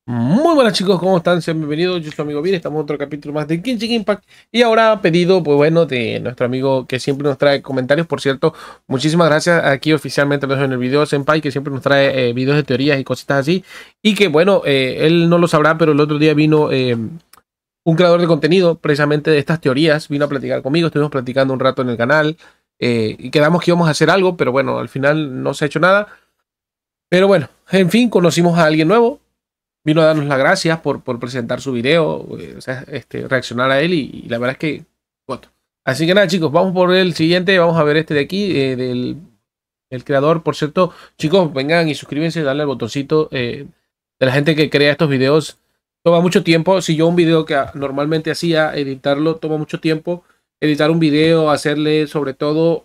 Muy buenas chicos, ¿cómo están? Sean bienvenidos, yo soy su amigo Vir, estamos en otro capítulo más de Genshin Impact y ahora a pedido, pues bueno, de nuestro amigo que siempre nos trae comentarios, por cierto, muchísimas gracias aquí oficialmente lo dejo en el video Senpai, que siempre nos trae videos de teorías y cositas así, y que bueno, él no lo sabrá, pero el otro día vino un creador de contenido precisamente de estas teorías, vino a platicar conmigo, estuvimos platicando un rato en el canal y quedamos que íbamos a hacer algo, pero bueno, al final no se ha hecho nada, pero bueno, en fin, conocimos a alguien nuevo. Vino a darnos las gracias por presentar su video, o sea, reaccionar a él y la verdad es que, bueno. Así que nada, chicos, vamos por el siguiente, vamos a ver este de aquí, el creador. Por cierto, chicos, vengan y suscríbanse, darle al botoncito de la gente que crea estos videos. Toma mucho tiempo. Si yo un video que normalmente hacía, editarlo, toma mucho tiempo. Editar un video, hacerle sobre todo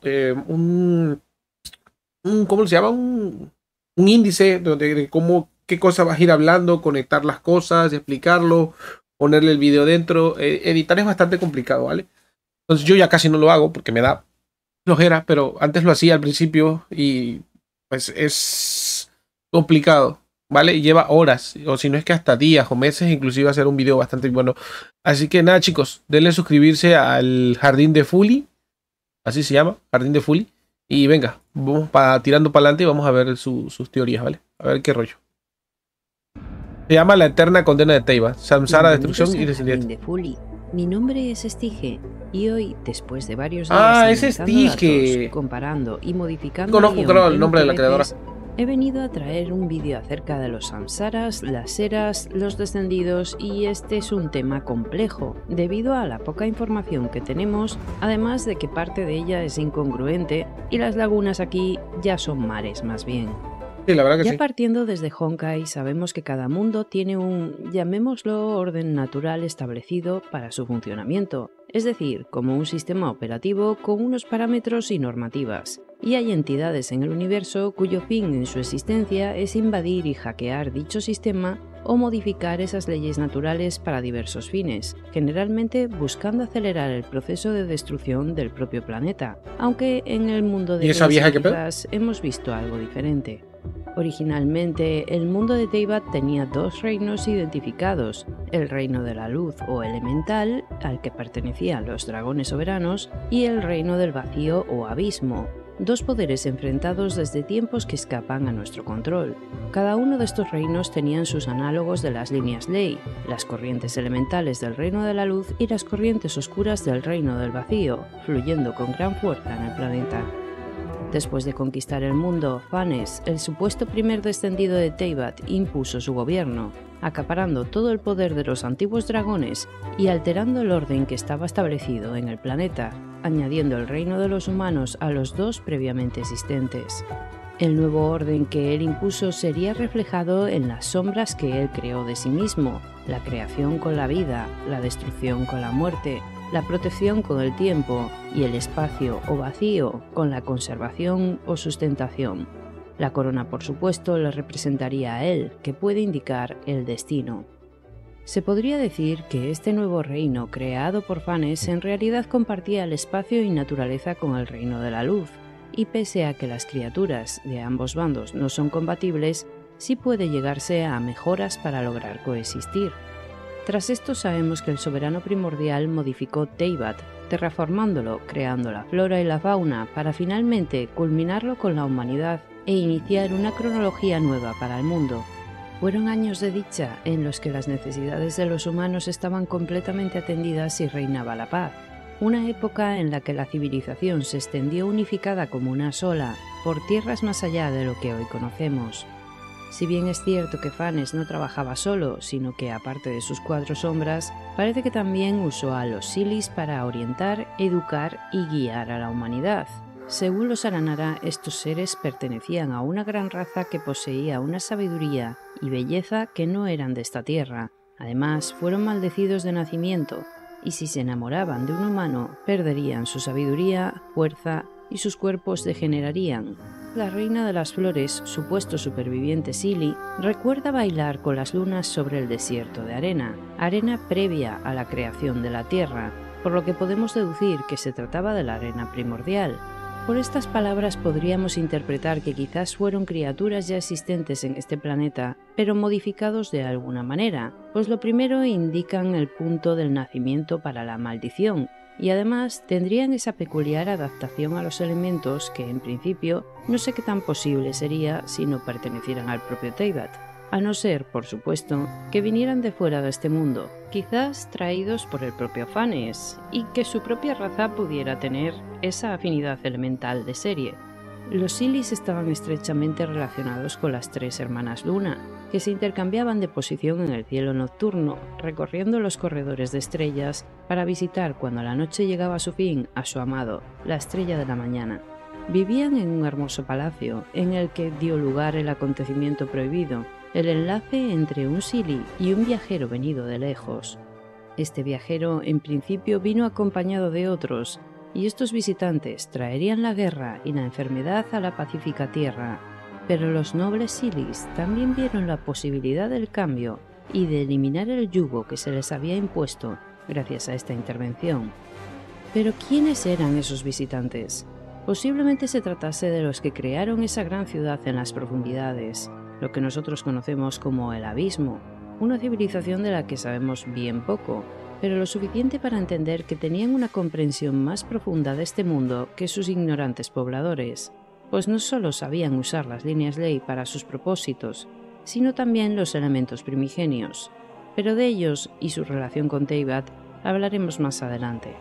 ¿cómo se llama? Un índice de cómo qué cosa vas a ir hablando, conectar las cosas, explicarlo, ponerle el video dentro. Editar es bastante complicado, ¿vale? Entonces yo ya casi no lo hago porque me da flojera, pero antes lo hacía al principio y pues es complicado, ¿vale? Lleva horas, o si no es que hasta días o meses, inclusive hacer un video bastante bueno. Así que nada, chicos, denle suscribirse al Jardín de Fuli, así se llama, Jardín de Fuli. Y venga, vamos tirando para adelante y vamos a ver sus teorías, ¿vale? A ver qué rollo. Se llama La Eterna Condena de Teyvat, Samsara, Destrucción y Descendiente. De Fuli. Mi nombre es Estige y hoy, después de varios días es Estige, comparando y modificando conozco creo el nombre de la creadora. He venido a traer un vídeo acerca de los samsaras, las eras, los descendidos y este es un tema complejo, debido a la poca información que tenemos, además de que parte de ella es incongruente y las lagunas aquí ya son mares más bien. Sí, la verdad que ya partiendo desde Honkai sabemos que cada mundo tiene un, llamémoslo, orden natural establecido para su funcionamiento, es decir, como un sistema operativo con unos parámetros y normativas. Y hay entidades en el universo cuyo fin en su existencia es invadir y hackear dicho sistema o modificar esas leyes naturales para diversos fines, generalmente buscando acelerar el proceso de destrucción del propio planeta, aunque en el mundo de quizás hemos visto algo diferente. Originalmente, el mundo de Teyvat tenía dos reinos identificados, el reino de la luz o elemental, al que pertenecían los dragones soberanos, y el reino del vacío o abismo, dos poderes enfrentados desde tiempos que escapan a nuestro control. Cada uno de estos reinos tenían sus análogos de las líneas ley, las corrientes elementales del reino de la luz y las corrientes oscuras del reino del vacío, fluyendo con gran fuerza en el planeta. Después de conquistar el mundo, Phanes, el supuesto primer descendido de Teyvat, impuso su gobierno, acaparando todo el poder de los antiguos dragones y alterando el orden que estaba establecido en el planeta, añadiendo el reino de los humanos a los dos previamente existentes. El nuevo orden que él impuso sería reflejado en las sombras que él creó de sí mismo, la creación con la vida, la destrucción con la muerte, la protección con el tiempo y el espacio o vacío con la conservación o sustentación. La corona, por supuesto, le representaría a él, que puede indicar el destino. Se podría decir que este nuevo reino creado por Phanes en realidad compartía el espacio y naturaleza con el reino de la luz, y pese a que las criaturas de ambos bandos no son compatibles, sí puede llegarse a mejoras para lograr coexistir. Tras esto sabemos que el soberano primordial modificó Teyvat, terraformándolo, creando la flora y la fauna para finalmente culminarlo con la humanidad e iniciar una cronología nueva para el mundo. Fueron años de dicha en los que las necesidades de los humanos estaban completamente atendidas y reinaba la paz. Una época en la que la civilización se extendió unificada como una sola, por tierras más allá de lo que hoy conocemos. Si bien es cierto que Phanes no trabajaba solo, sino que aparte de sus cuatro sombras, parece que también usó a los Silis para orientar, educar y guiar a la humanidad. Según los Aranara, estos seres pertenecían a una gran raza que poseía una sabiduría y belleza que no eran de esta tierra. Además, fueron maldecidos de nacimiento, y si se enamoraban de un humano, perderían su sabiduría, fuerza y sus cuerpos degenerarían. La reina de las flores, supuesto superviviente Sili, recuerda bailar con las lunas sobre el desierto de arena, arena previa a la creación de la tierra, por lo que podemos deducir que se trataba de la arena primordial. Por estas palabras podríamos interpretar que quizás fueron criaturas ya existentes en este planeta, pero modificados de alguna manera, pues lo primero indican el punto del nacimiento para la maldición, y además tendrían esa peculiar adaptación a los elementos que en principio no sé qué tan posible sería si no pertenecieran al propio Teyvat. A no ser, por supuesto, que vinieran de fuera de este mundo, quizás traídos por el propio Phanes, y que su propia raza pudiera tener esa afinidad elemental de serie. Los Silis estaban estrechamente relacionados con las tres hermanas Luna, que se intercambiaban de posición en el cielo nocturno, recorriendo los corredores de estrellas para visitar cuando la noche llegaba a su fin a su amado, la estrella de la mañana. Vivían en un hermoso palacio, en el que dio lugar el acontecimiento prohibido, el enlace entre un Sili y un viajero venido de lejos. Este viajero en principio vino acompañado de otros, y estos visitantes traerían la guerra y la enfermedad a la pacífica tierra. Pero los nobles Silis también vieron la posibilidad del cambio y de eliminar el yugo que se les había impuesto gracias a esta intervención. Pero ¿quiénes eran esos visitantes? Posiblemente se tratase de los que crearon esa gran ciudad en las profundidades, lo que nosotros conocemos como el Abismo, una civilización de la que sabemos bien poco, pero lo suficiente para entender que tenían una comprensión más profunda de este mundo que sus ignorantes pobladores, pues no solo sabían usar las líneas ley para sus propósitos, sino también los elementos primigenios. Pero de ellos y su relación con Teyvat hablaremos más adelante.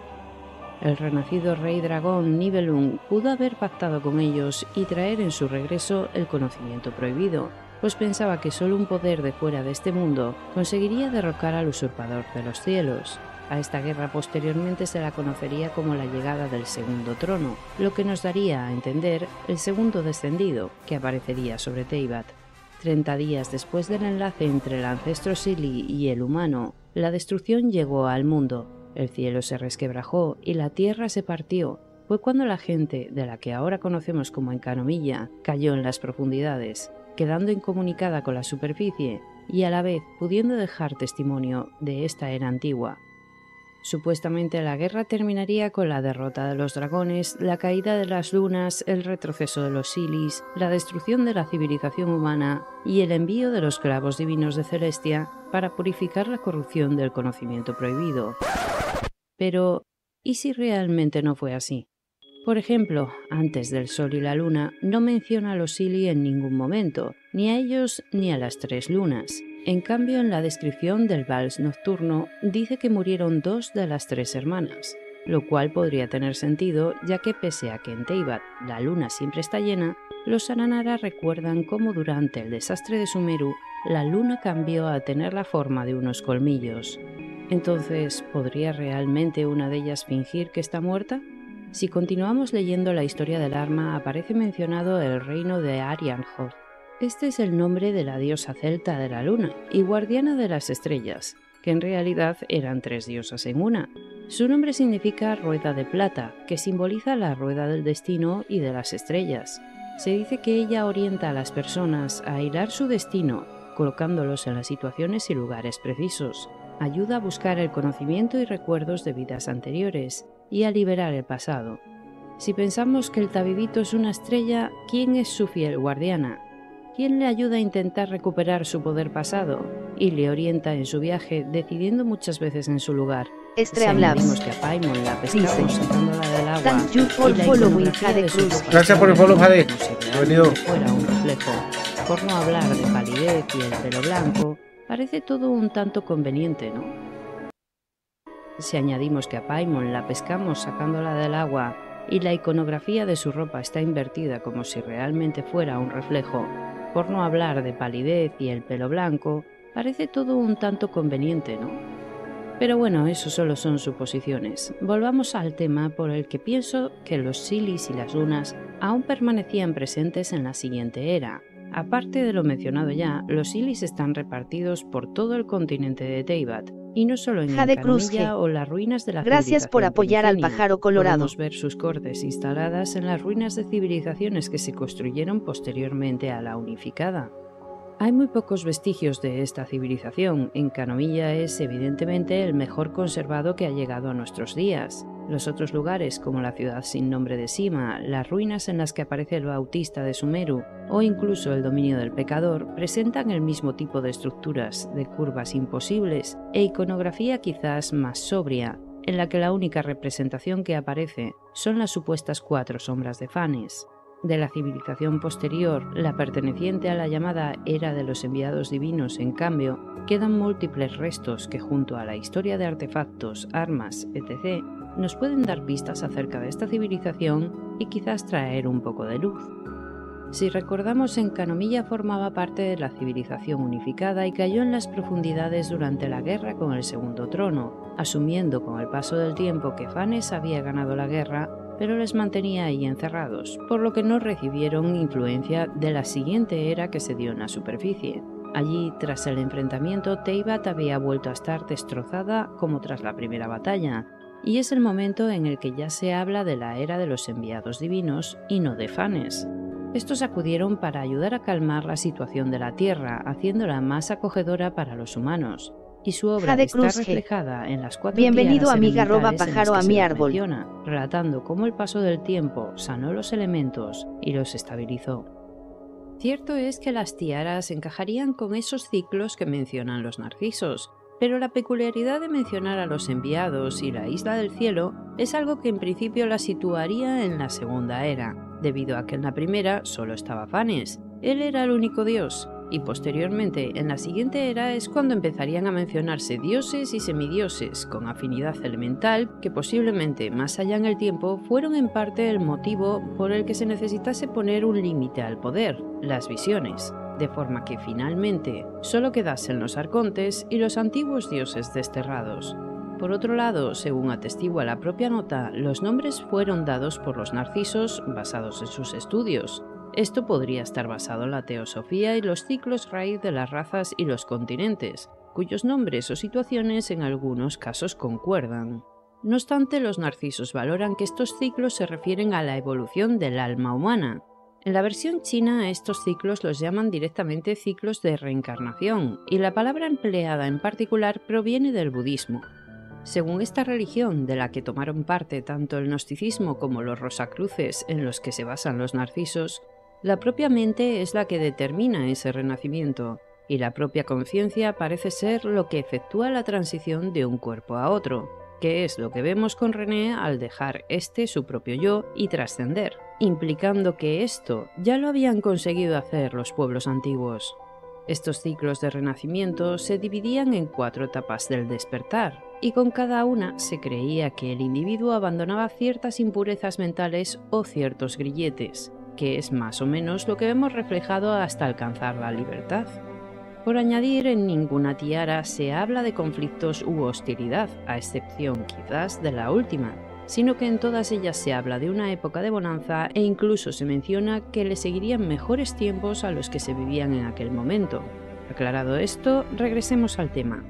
El renacido rey dragón Nibelung pudo haber pactado con ellos y traer en su regreso el conocimiento prohibido, pues pensaba que solo un poder de fuera de este mundo conseguiría derrocar al usurpador de los cielos. A esta guerra posteriormente se la conocería como la llegada del segundo trono, lo que nos daría a entender el segundo descendido, que aparecería sobre Teyvat. 30 días después del enlace entre el ancestro Sili y el humano, la destrucción llegó al mundo. El cielo se resquebrajó y la tierra se partió. Fue cuando la gente, de la que ahora conocemos como Encanomiya, cayó en las profundidades, quedando incomunicada con la superficie y a la vez pudiendo dejar testimonio de esta era antigua. Supuestamente la guerra terminaría con la derrota de los dragones, la caída de las lunas, el retroceso de los Silis, la destrucción de la civilización humana y el envío de los clavos divinos de Celestia para purificar la corrupción del conocimiento prohibido. Pero, ¿y si realmente no fue así? Por ejemplo, antes del Sol y la Luna no menciona a los Sili en ningún momento, ni a ellos ni a las tres lunas. En cambio, en la descripción del vals nocturno dice que murieron 2 de las 3 hermanas, lo cual podría tener sentido ya que pese a que en Teyvat la luna siempre está llena, los Aranara recuerdan cómo durante el desastre de Sumeru la luna cambió a tener la forma de unos colmillos. Entonces, ¿podría realmente una de ellas fingir que está muerta? Si continuamos leyendo la historia del arma, aparece mencionado el reino de Arianhoth. Este es el nombre de la diosa celta de la luna y guardiana de las estrellas, que en realidad eran 3 diosas en una. Su nombre significa rueda de plata, que simboliza la rueda del destino y de las estrellas. Se dice que ella orienta a las personas a hilar su destino, colocándolos en las situaciones y lugares precisos. Ayuda a buscar el conocimiento y recuerdos de vidas anteriores y a liberar el pasado. Si pensamos que el Tabibito es una estrella, ¿quién es su fiel guardiana? ¿Quién le ayuda a intentar recuperar su poder pasado y le orienta en su viaje, decidiendo muchas veces en su lugar? Si añadimos que a Paimon la pescamos sacándola del agua y la iconografía de su ropa Gracias por el follow, Jade. como si Bienvenido. realmente fuera un reflejo, por no hablar de palidez y el pelo blanco, parece todo un tanto conveniente, ¿no? Si añadimos que a Paimon la pescamos sacándola del agua y la iconografía de su ropa está invertida como si realmente fuera un reflejo, por no hablar de palidez y el pelo blanco, parece todo un tanto conveniente, ¿no? Pero bueno, eso solo son suposiciones. Volvamos al tema por el que pienso que los Silis y las lunas aún permanecían presentes en la siguiente era. Aparte de lo mencionado ya, los Silis están repartidos por todo el continente de Teyvat, y no solo en Encanomiya o las ruinas de la Gracias por apoyar al pájaro colorado. Podemos ver sus cortes instaladas en las ruinas de civilizaciones que se construyeron posteriormente a la unificada. Hay muy pocos vestigios de esta civilización. Enkanomiya es evidentemente el mejor conservado que ha llegado a nuestros días. Los otros lugares, como la ciudad sin nombre de Sima, las ruinas en las que aparece el Bautista de Sumeru o incluso el dominio del pecador, presentan el mismo tipo de estructuras, de curvas imposibles e iconografía quizás más sobria, en la que la única representación que aparece son las supuestas 4 sombras de Fanes. De la civilización posterior, la perteneciente a la llamada Era de los Enviados Divinos, en cambio, quedan múltiples restos que, junto a la historia de artefactos, armas, etc., nos pueden dar pistas acerca de esta civilización y quizás traer un poco de luz. Si recordamos, Enkanomiya formaba parte de la civilización unificada y cayó en las profundidades durante la guerra con el Segundo Trono, asumiendo con el paso del tiempo que Fanes había ganado la guerra, pero les mantenía ahí encerrados, por lo que no recibieron influencia de la siguiente era que se dio en la superficie. Allí, tras el enfrentamiento, Teyvat había vuelto a estar destrozada como tras la primera batalla, y es el momento en el que ya se habla de la era de los enviados divinos y no de Fanes. Estos acudieron para ayudar a calmar la situación de la Tierra, haciéndola más acogedora para los humanos. Y su obra está reflejada en las 4 Bienvenido amiga pájaro a mi árbol, menciona, relatando cómo el paso del tiempo sanó los elementos y los estabilizó. Cierto es que las tiaras encajarían con esos ciclos que mencionan los narcisos, pero la peculiaridad de mencionar a los enviados y la isla del cielo es algo que en principio la situaría en la segunda era, debido a que en la primera solo estaba Fanes, él era el único dios, y posteriormente en la siguiente era es cuando empezarían a mencionarse dioses y semidioses con afinidad elemental que posiblemente más allá en el tiempo fueron en parte el motivo por el que se necesitase poner un límite al poder, las visiones, de forma que finalmente solo quedasen los arcontes y los antiguos dioses desterrados. Por otro lado, según atestigua la propia nota, los nombres fueron dados por los narcisos basados en sus estudios. Esto podría estar basado en la teosofía y los ciclos raíz de las razas y los continentes, cuyos nombres o situaciones en algunos casos concuerdan. No obstante, los narcisos valoran que estos ciclos se refieren a la evolución del alma humana. En la versión china, estos ciclos los llaman directamente ciclos de reencarnación, y la palabra empleada en particular proviene del budismo. Según esta religión, de la que tomaron parte tanto el gnosticismo como los rosacruces en los que se basan los narcisos, la propia mente es la que determina ese renacimiento, y la propia conciencia parece ser lo que efectúa la transición de un cuerpo a otro, que es lo que vemos con René al dejar su propio yo y trascender, implicando que esto ya lo habían conseguido hacer los pueblos antiguos. Estos ciclos de renacimiento se dividían en 4 etapas del despertar, y con cada una se creía que el individuo abandonaba ciertas impurezas mentales o ciertos grilletes, que es más o menos lo que vemos reflejado hasta alcanzar la libertad. Por añadir, en ninguna tiara se habla de conflictos u hostilidad, a excepción quizás de la última, sino que en todas ellas se habla de una época de bonanza e incluso se menciona que le seguirían mejores tiempos a los que se vivían en aquel momento. Aclarado esto, regresemos al tema.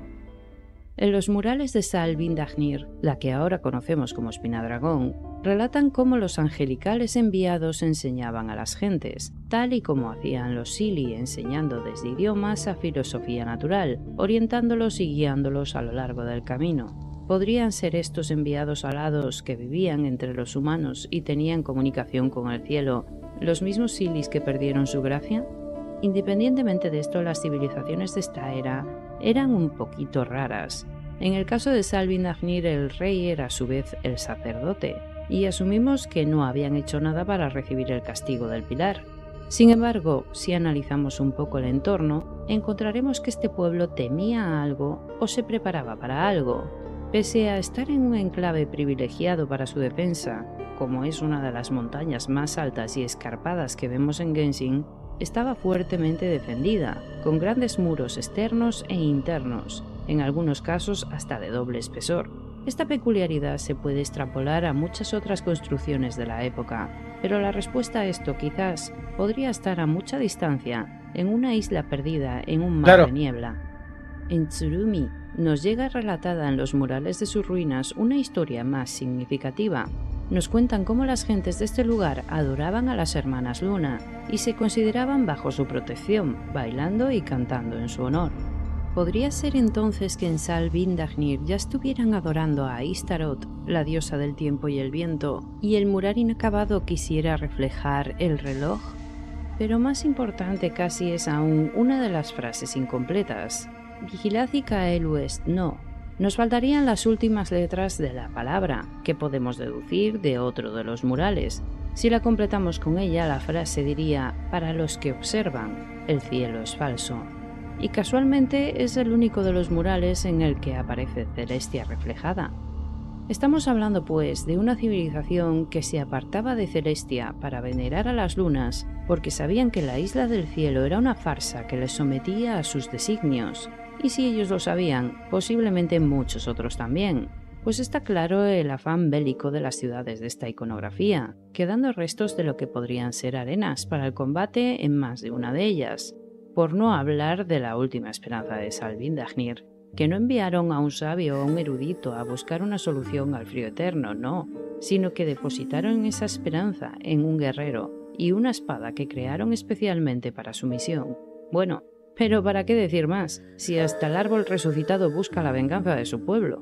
En los murales de Sal Bindagnir, la que ahora conocemos como Espinadragón, relatan cómo los angelicales enviados enseñaban a las gentes, tal y como hacían los Sili enseñando desde idiomas a filosofía natural, orientándolos y guiándolos a lo largo del camino. ¿Podrían ser estos enviados alados que vivían entre los humanos y tenían comunicación con el cielo los mismos Silis que perdieron su gracia? Independientemente de esto, las civilizaciones de esta era eran un poquito raras. En el caso de Sal Bindagnir, el rey era a su vez el sacerdote, y asumimos que no habían hecho nada para recibir el castigo del pilar. Sin embargo, si analizamos un poco el entorno, encontraremos que este pueblo temía algo o se preparaba para algo. Pese a estar en un enclave privilegiado para su defensa, como es una de las montañas más altas y escarpadas que vemos en Genshin, estaba fuertemente defendida, con grandes muros externos e internos, en algunos casos hasta de doble espesor. Esta peculiaridad se puede extrapolar a muchas otras construcciones de la época, pero la respuesta a esto quizás podría estar a mucha distancia, en una isla perdida en un mar de niebla. En Tsurumi nos llega relatada en los murales de sus ruinas una historia más significativa. Nos cuentan cómo las gentes de este lugar adoraban a las hermanas Luna y se consideraban bajo su protección, bailando y cantando en su honor. ¿Podría ser entonces que en Sal Vindagnir ya estuvieran adorando a Ishtaroth, la diosa del tiempo y el viento, y el mural inacabado quisiera reflejar el reloj? Pero más importante casi es aún una de las frases incompletas. Vigilad y Cael Est no. Nos faltarían las últimas letras de la palabra, que podemos deducir de otro de los murales. Si la completamos con ella, la frase diría: para los que observan, el cielo es falso. Y casualmente es el único de los murales en el que aparece Celestia reflejada. Estamos hablando pues de una civilización que se apartaba de Celestia para venerar a las lunas porque sabían que la isla del cielo era una farsa que les sometía a sus designios. Y si ellos lo sabían, posiblemente muchos otros también, pues está claro el afán bélico de las ciudades de esta iconografía, quedando restos de lo que podrían ser arenas para el combate en más de una de ellas, por no hablar de la última esperanza de Sal Vindagnir, que no enviaron a un sabio o a un erudito a buscar una solución al frío eterno, no, sino que depositaron esa esperanza en un guerrero y una espada que crearon especialmente para su misión. Bueno, pero ¿para qué decir más, si hasta el árbol resucitado busca la venganza de su pueblo?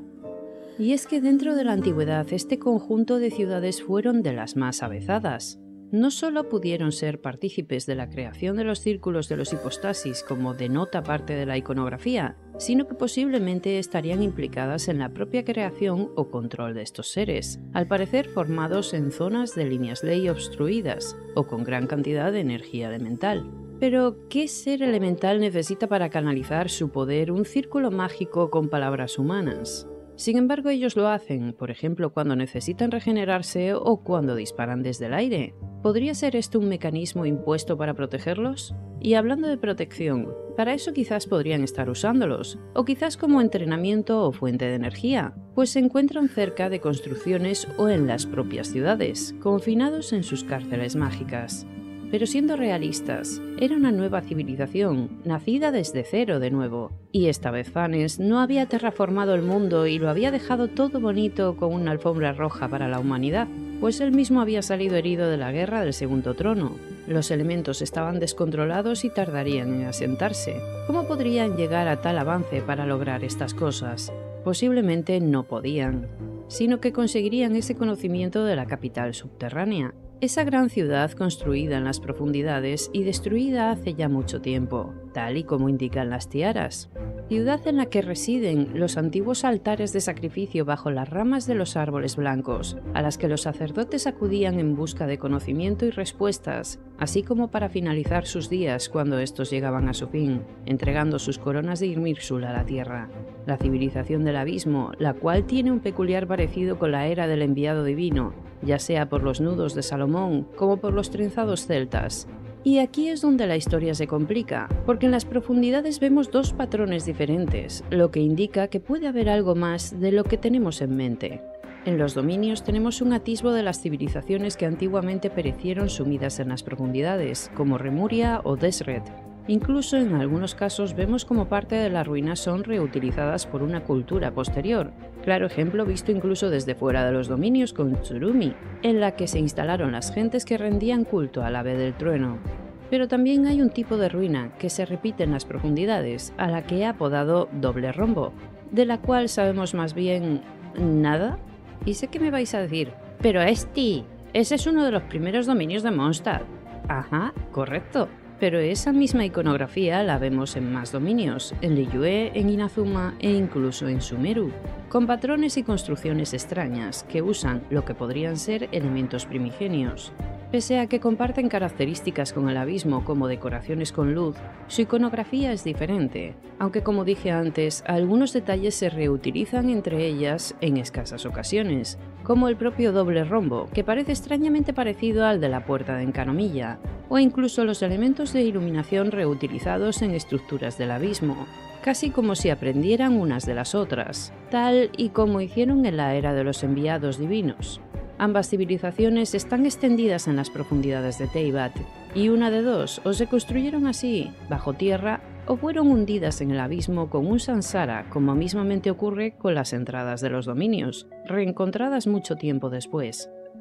Y es que dentro de la antigüedad este conjunto de ciudades fueron de las más avezadas. No solo pudieron ser partícipes de la creación de los círculos de los hipostasis, como denota parte de la iconografía, sino que posiblemente estarían implicadas en la propia creación o control de estos seres, al parecer formados en zonas de líneas ley obstruidas, o con gran cantidad de energía elemental. Pero, ¿qué ser elemental necesita para canalizar su poder un círculo mágico con palabras humanas? Sin embargo, ellos lo hacen, por ejemplo, cuando necesitan regenerarse o cuando disparan desde el aire. ¿Podría ser esto un mecanismo impuesto para protegerlos? Y hablando de protección, para eso quizás podrían estar usándolos, o quizás como entrenamiento o fuente de energía, pues se encuentran cerca de construcciones o en las propias ciudades, confinados en sus cárceles mágicas. Pero siendo realistas, era una nueva civilización, nacida desde cero de nuevo, y esta vez Phanes no había terraformado el mundo y lo había dejado todo bonito con una alfombra roja para la humanidad, pues él mismo había salido herido de la guerra del Segundo Trono. Los elementos estaban descontrolados y tardarían en asentarse. ¿Cómo podrían llegar a tal avance para lograr estas cosas? Posiblemente no podían, sino que conseguirían ese conocimiento de la capital subterránea, esa gran ciudad construida en las profundidades y destruida hace ya mucho tiempo, tal y como indican las tiaras. Ciudad en la que residen los antiguos altares de sacrificio bajo las ramas de los árboles blancos, a las que los sacerdotes acudían en busca de conocimiento y respuestas, así como para finalizar sus días cuando estos llegaban a su fin, entregando sus coronas de Irminsul a la tierra. La civilización del abismo, la cual tiene un peculiar parecido con la era del enviado divino, ya sea por los nudos de Salomón como por los trenzados celtas. Y aquí es donde la historia se complica, porque en las profundidades vemos dos patrones diferentes, lo que indica que puede haber algo más de lo que tenemos en mente. En los dominios tenemos un atisbo de las civilizaciones que antiguamente perecieron sumidas en las profundidades, como Remuria o Desret. Incluso en algunos casos vemos como parte de las ruinas son reutilizadas por una cultura posterior. Claro ejemplo visto incluso desde fuera de los dominios con Tsurumi, en la que se instalaron las gentes que rendían culto al ave del trueno. Pero también hay un tipo de ruina que se repite en las profundidades, a la que he apodado doble rombo, de la cual sabemos más bien nada. Y sé que me vais a decir, pero ese es uno de los primeros dominios de Mondstadt. Ajá, correcto. Pero esa misma iconografía la vemos en más dominios, en Liyue, en Inazuma e incluso en Sumeru, con patrones y construcciones extrañas que usan lo que podrían ser elementos primigenios. Pese a que comparten características con el abismo como decoraciones con luz, su iconografía es diferente, aunque como dije antes, algunos detalles se reutilizan entre ellas en escasas ocasiones, como el propio doble rombo, que parece extrañamente parecido al de la puerta de Encanomilla, o incluso los elementos de iluminación reutilizados en estructuras del abismo, casi como si aprendieran unas de las otras, tal y como hicieron en la era de los enviados divinos. Ambas civilizaciones están extendidas en las profundidades de Teyvat, y una de dos, o se construyeron así, bajo tierra, o fueron hundidas en el abismo con un samsara, como mismamente ocurre con las entradas de los dominios, reencontradas mucho tiempo después.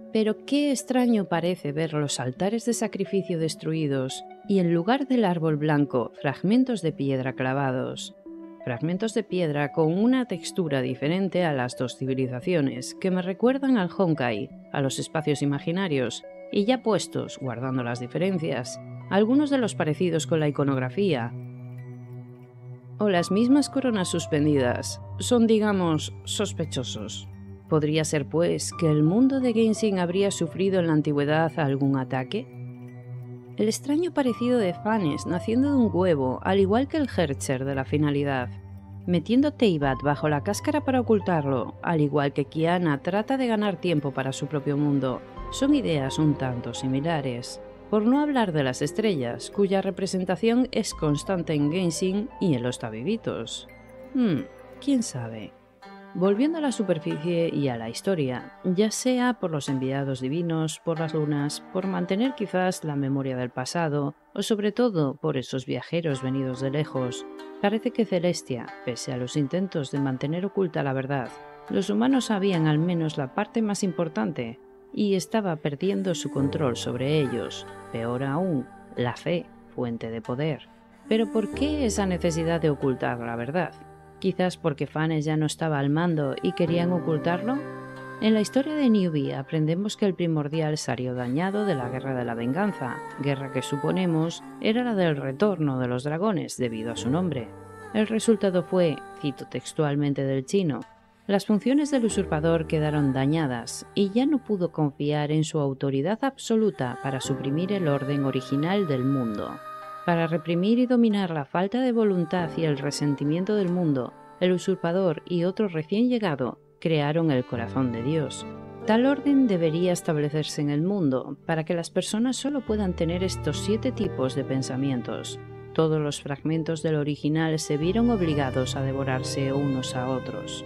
Pero qué extraño parece ver los altares de sacrificio destruidos y en lugar del árbol blanco, fragmentos de piedra clavados. Fragmentos de piedra con una textura diferente a las dos civilizaciones, que me recuerdan al Honkai, a los espacios imaginarios, y ya puestos, guardando las diferencias, algunos de los parecidos con la iconografía, o las mismas coronas suspendidas, son, digamos, sospechosos. ¿Podría ser, pues, que el mundo de Genshin habría sufrido en la antigüedad algún ataque? El extraño parecido de Phanes naciendo de un huevo, al igual que el Herrscher de la finalidad, metiendo Teyvat bajo la cáscara para ocultarlo, al igual que Qiyana trata de ganar tiempo para su propio mundo, son ideas un tanto similares. Por no hablar de las estrellas, cuya representación es constante en Genshin y en los Tabibitos. ¿Quién sabe? Volviendo a la superficie y a la historia, ya sea por los enviados divinos, por las lunas, por mantener quizás la memoria del pasado, o sobre todo por esos viajeros venidos de lejos, parece que Celestia, pese a los intentos de mantener oculta la verdad, los humanos sabían al menos la parte más importante, y estaba perdiendo su control sobre ellos, peor aún, la fe, fuente de poder. Pero ¿por qué esa necesidad de ocultar la verdad? ¿Quizás porque Phanes ya no estaba al mando y querían ocultarlo? En la historia de Newbie aprendemos que el primordial salió dañado de la Guerra de la Venganza, guerra que suponemos era la del retorno de los dragones debido a su nombre. El resultado fue, cito textualmente del chino, las funciones del usurpador quedaron dañadas y ya no pudo confiar en su autoridad absoluta para suprimir el orden original del mundo. Para reprimir y dominar la falta de voluntad y el resentimiento del mundo, el usurpador y otro recién llegado crearon el corazón de Dios. Tal orden debería establecerse en el mundo para que las personas solo puedan tener estos 7 tipos de pensamientos. Todos los fragmentos del original se vieron obligados a devorarse unos a otros.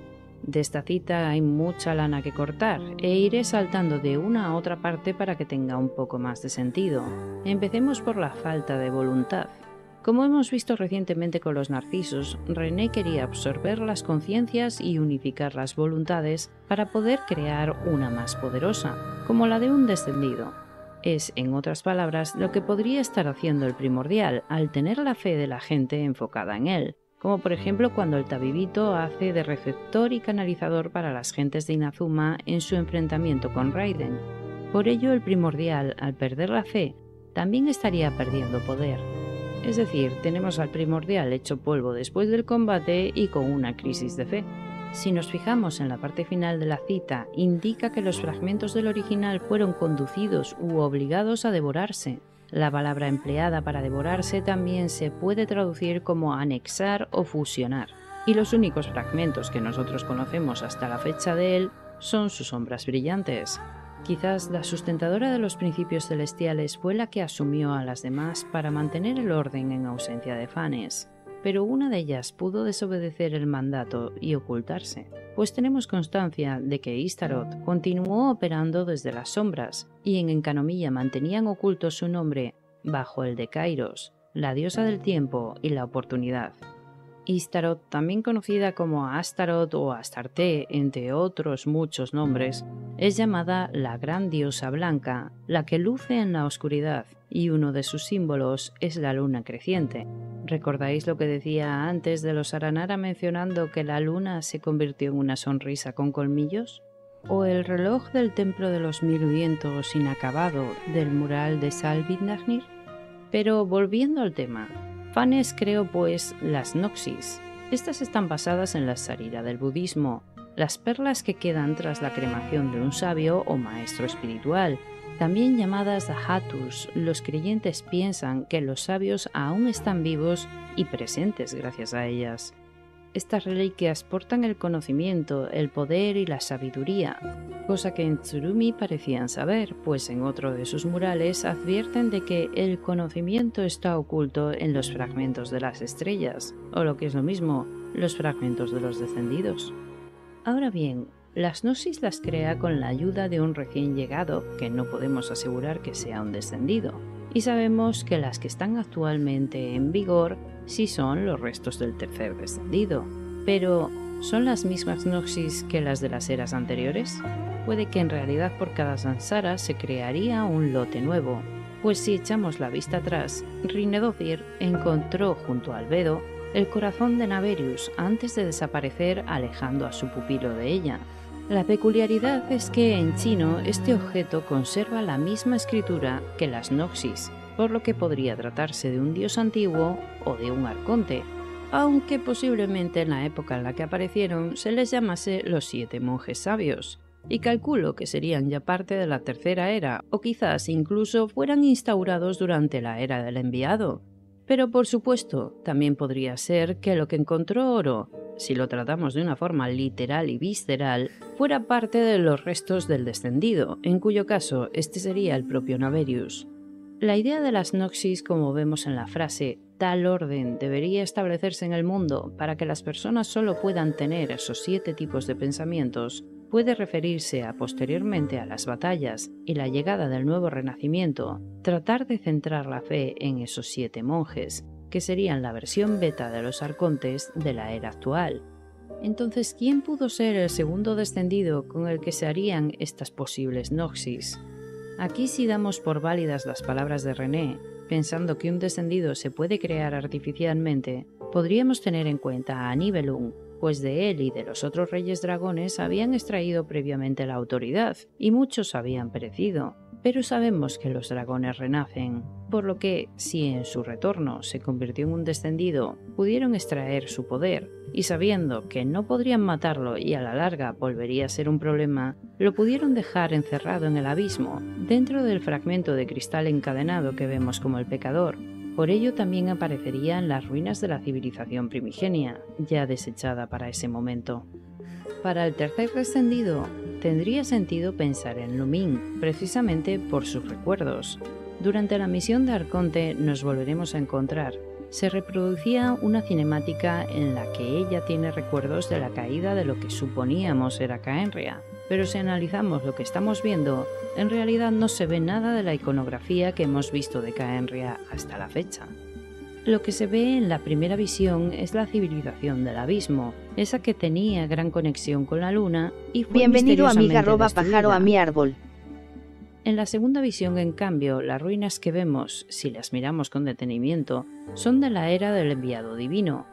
De esta cita hay mucha lana que cortar e iré saltando de una a otra parte para que tenga un poco más de sentido. Empecemos por la falta de voluntad. Como hemos visto recientemente con los narcisos, René quería absorber las conciencias y unificar las voluntades para poder crear una más poderosa, como la de un descendido. Es, en otras palabras, lo que podría estar haciendo el primordial al tener la fe de la gente enfocada en él, como por ejemplo cuando el Tabibito hace de receptor y canalizador para las gentes de Inazuma en su enfrentamiento con Raiden. Por ello el primordial, al perder la fe, también estaría perdiendo poder. Es decir, tenemos al primordial hecho polvo después del combate y con una crisis de fe. Si nos fijamos en la parte final de la cita, indica que los fragmentos del original fueron conducidos u obligados a devorarse. La palabra empleada para devorarse también se puede traducir como anexar o fusionar, y los únicos fragmentos que nosotros conocemos hasta la fecha de él son sus sombras brillantes. Quizás la sustentadora de los principios celestiales fue la que asumió a las demás para mantener el orden en ausencia de Phanes, pero una de ellas pudo desobedecer el mandato y ocultarse, pues tenemos constancia de que Ishtaroth continuó operando desde las sombras y en Enkanomiya mantenían oculto su nombre bajo el de Kairos, la diosa del tiempo y la oportunidad. Ishtaroth, también conocida como Astaroth o Astarte, entre otros muchos nombres, es llamada la gran diosa blanca, la que luce en la oscuridad, y uno de sus símbolos es la luna creciente. ¿Recordáis lo que decía antes de los Aranara mencionando que la luna se convirtió en una sonrisa con colmillos? ¿O el reloj del templo de los 1000 vientos inacabado del mural de Salvitnagnir? Pero volviendo al tema, Phanes creó pues las Noxis. Estas están basadas en la Sarira del budismo, las perlas que quedan tras la cremación de un sabio o maestro espiritual. También llamadas Dhatus, los creyentes piensan que los sabios aún están vivos y presentes gracias a ellas. Estas reliquias portan el conocimiento, el poder y la sabiduría, cosa que en Tsurumi parecían saber, pues en otro de sus murales advierten de que el conocimiento está oculto en los fragmentos de las estrellas, o lo que es lo mismo, los fragmentos de los descendidos. Ahora bien, las Gnosis las crea con la ayuda de un recién llegado, que no podemos asegurar que sea un descendido, y sabemos que las que están actualmente en vigor sí son los restos del tercer descendido. Pero, ¿Son las mismas Noxis que las de las eras anteriores? Puede que en realidad por cada Sansara se crearía un lote nuevo, pues si echamos la vista atrás, Rinnedothir encontró junto a Albedo el corazón de Naverius antes de desaparecer alejando a su pupilo de ella. La peculiaridad es que en chino este objeto conserva la misma escritura que las Noxis, por lo que podría tratarse de un dios antiguo o de un arconte, aunque posiblemente en la época en la que aparecieron se les llamase los 7 monjes sabios, y calculo que serían ya parte de la tercera era, o quizás incluso fueran instaurados durante la era del enviado. Pero por supuesto, también podría ser que lo que encontró Oro, si lo tratamos de una forma literal y visceral, fuera parte de los restos del descendido, en cuyo caso este sería el propio Naverius. La idea de las Noxis, como vemos en la frase, tal orden debería establecerse en el mundo para que las personas solo puedan tener esos 7 tipos de pensamientos, puede referirse a posteriormente a las batallas y la llegada del nuevo renacimiento, tratar de centrar la fe en esos 7 monjes, que serían la versión beta de los arcontes de la era actual. Entonces, ¿quién pudo ser el segundo descendido con el que se harían estas posibles Noxis? Aquí sí damos por válidas las palabras de René, pensando que un descendido se puede crear artificialmente, podríamos tener en cuenta a Nibelung, pues de él y de los otros reyes dragones habían extraído previamente la autoridad, y muchos habían perecido. Pero sabemos que los dragones renacen, por lo que, si en su retorno se convirtió en un descendido, pudieron extraer su poder, y sabiendo que no podrían matarlo y a la larga volvería a ser un problema, lo pudieron dejar encerrado en el abismo, dentro del fragmento de cristal encadenado que vemos como el pecador. Por ello también aparecería en las ruinas de la civilización primigenia, ya desechada para ese momento. Para el tercer descendido, tendría sentido pensar en Lumin, precisamente por sus recuerdos. Durante la misión de Arconte nos volveremos a encontrar. Se reproducía una cinemática en la que ella tiene recuerdos de la caída de lo que suponíamos era Caenria, pero si analizamos lo que estamos viendo, en realidad no se ve nada de la iconografía que hemos visto de Caenria hasta la fecha. Lo que se ve en la primera visión es la civilización del abismo, esa que tenía gran conexión con la luna y fue Bienvenido misteriosamente amiga pájaro a destruida. mi árbol. En la segunda visión, en cambio, las ruinas que vemos, si las miramos con detenimiento, son de la era del enviado divino,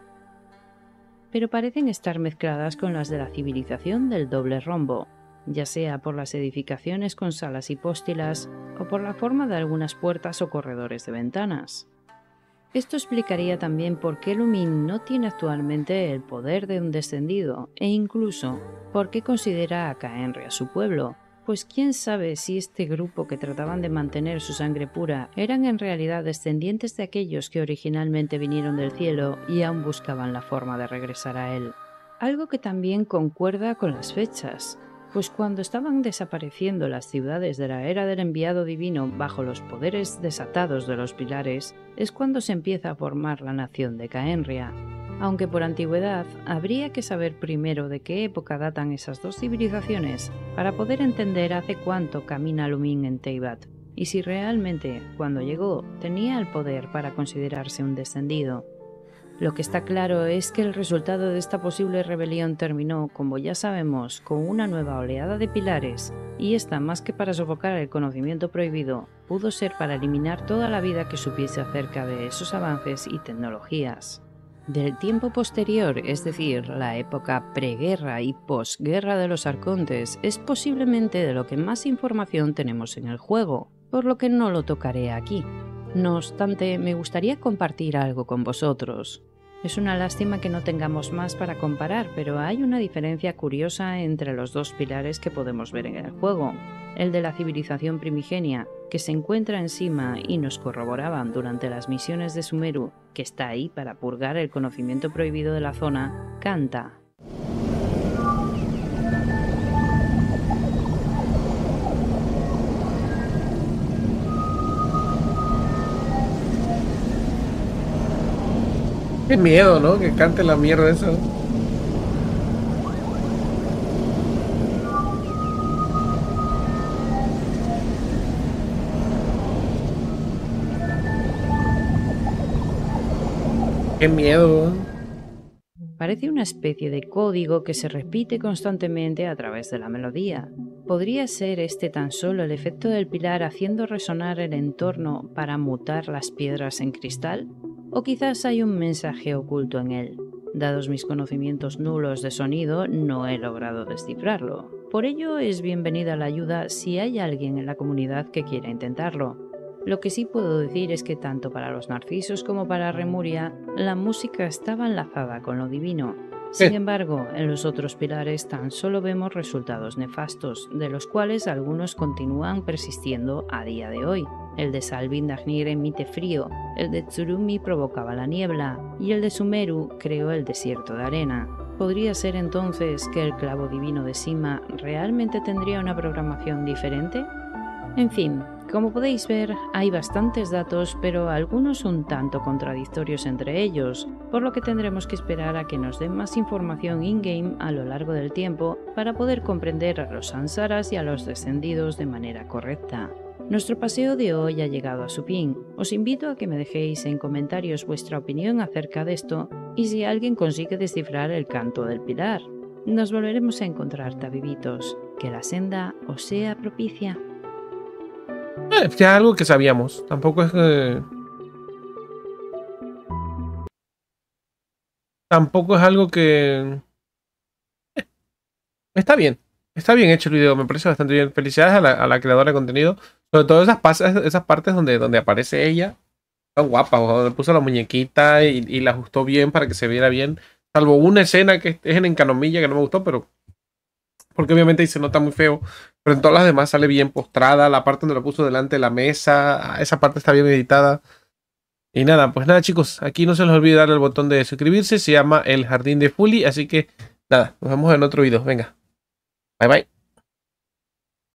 pero parecen estar mezcladas con las de la civilización del doble rombo, ya sea por las edificaciones con salas hipóstilas o por la forma de algunas puertas o corredores de ventanas. Esto explicaría también por qué Lumin no tiene actualmente el poder de un descendido e incluso por qué considera a Caenria su pueblo, pues quién sabe si este grupo que trataban de mantener su sangre pura eran en realidad descendientes de aquellos que originalmente vinieron del cielo y aún buscaban la forma de regresar a él. Algo que también concuerda con las fechas, pues cuando estaban desapareciendo las ciudades de la era del enviado divino bajo los poderes desatados de los pilares, es cuando se empieza a formar la nación de Caenria. Aunque por antigüedad habría que saber primero de qué época datan esas dos civilizaciones para poder entender hace cuánto camina Lumin en Teyvat, y si realmente, cuando llegó, tenía el poder para considerarse un descendido. Lo que está claro es que el resultado de esta posible rebelión terminó, como ya sabemos, con una nueva oleada de pilares, y esta, más que para sofocar el conocimiento prohibido, pudo ser para eliminar toda la vida que supiese acerca de esos avances y tecnologías. Del tiempo posterior, es decir, la época preguerra y posguerra de los arcontes, es posiblemente de lo que más información tenemos en el juego, por lo que no lo tocaré aquí. No obstante, me gustaría compartir algo con vosotros. Es una lástima que no tengamos más para comparar, pero hay una diferencia curiosa entre los dos pilares que podemos ver en el juego. El de la civilización primigenia, que se encuentra encima y nos corroboraban durante las misiones de Sumeru, que está ahí para purgar el conocimiento prohibido de la zona, canta. Qué miedo, ¿no? Que cante la mierda esa. Qué miedo. Parece una especie de código que se repite constantemente a través de la melodía. ¿Podría ser este tan solo el efecto del pilar haciendo resonar el entorno para mutar las piedras en cristal? ¿O quizás hay un mensaje oculto en él? Dados mis conocimientos nulos de sonido, no he logrado descifrarlo. Por ello es bienvenida la ayuda si hay alguien en la comunidad que quiera intentarlo. Lo que sí puedo decir es que tanto para los Narcisos como para Remuria, la música estaba enlazada con lo divino. Sin embargo, en los otros pilares tan solo vemos resultados nefastos, de los cuales algunos continúan persistiendo a día de hoy. El de Salvindagnir emite frío, el de Tsurumi provocaba la niebla, y el de Sumeru creó el desierto de arena. ¿Podría ser entonces que el clavo divino de Sima realmente tendría una programación diferente? En fin, como podéis ver, hay bastantes datos, pero algunos un tanto contradictorios entre ellos, por lo que tendremos que esperar a que nos den más información in-game a lo largo del tiempo para poder comprender a los Sansaras y a los descendidos de manera correcta. Nuestro paseo de hoy ha llegado a su fin. Os invito a que me dejéis en comentarios vuestra opinión acerca de esto y si alguien consigue descifrar el canto del pilar. Nos volveremos a encontrar, tabibitos. Que la senda os sea propicia. Ya algo que sabíamos. Tampoco es tampoco es algo que... Está bien. Está bien hecho el video. Me parece bastante bien. Felicidades a la creadora de contenido. Sobre todo esas partes donde aparece ella. Están guapas. Donde puso la muñequita y la ajustó bien para que se viera bien. Salvo una escena que es en Encanomilla que no me gustó, pero... Porque obviamente ahí se nota muy feo. Pero en todas las demás sale bien postrada. La parte donde lo puso delante de la mesa. Esa parte está bien editada. Y nada, pues nada chicos. Aquí no se les olvide darle el botón de suscribirse. Se llama El Jardín de Fuli. Así que nada, nos vemos en otro video. Venga. Bye bye.